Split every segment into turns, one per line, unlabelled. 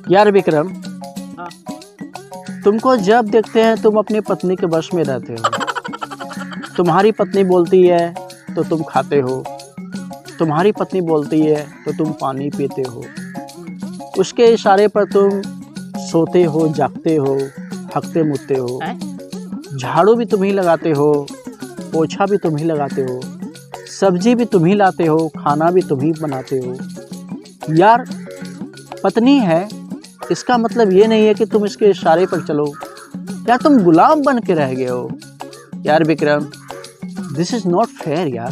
यार विक्रम,
हाँ।
तुमको जब देखते हैं तुम अपनी पत्नी के वश में रहते हो। तुम्हारी पत्नी बोलती है तो तुम खाते हो, तुम्हारी पत्नी बोलती है तो तुम पानी पीते हो, उसके इशारे पर तुम सोते हो, जागते हो, हकते मुतते हो, झाड़ू भी तुम ही लगाते हो, पोछा भी तुम ही लगाते हो, सब्जी भी तुम ही लाते हो, खाना भी तुम ही बनाते हो। यार, पत्नी है इसका मतलब ये नहीं है कि तुम इसके इशारे पर चलो या तुम गुलाम बन के रह गए हो। यार Vikram, this is not fair यार।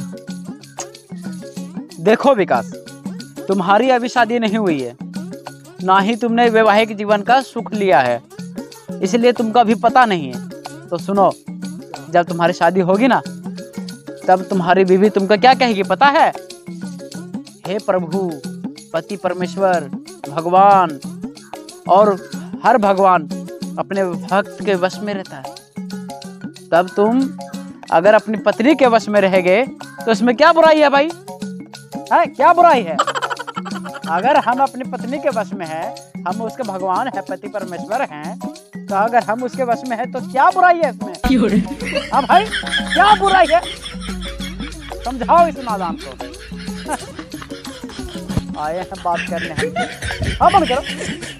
देखो विकास, तुम्हारी अभी शादी नहीं हुई है, ना ही तुमने वैवाहिक जीवन का सुख लिया है, इसलिए तुमको अभी पता नहीं है। तो सुनो, जब तुम्हारी शादी होगी ना, तब तुम्हारी बीवी तुमको क्या कहेगी पता है? हे प्रभु, पति परमेश्वर, भगवान और हर भगवान अपने भक्त के वश में रहता है। तब तुम अगर अपनी पत्नी के वश में रहेंगे तो इसमें क्या बुराई है भाई? है क्या बुराई है? अगर हम अपनी पत्नी के वश में हैं, हम उसके भगवान हैं, पति परमेश्वर हैं, तो अगर हम उसके वश में हैं तो क्या बुराई है इसमें? हाँ भाई, क्या बुराई है? समझाओ इस नादान को। आए हैं बात करने हम। हाँ, बंद करो।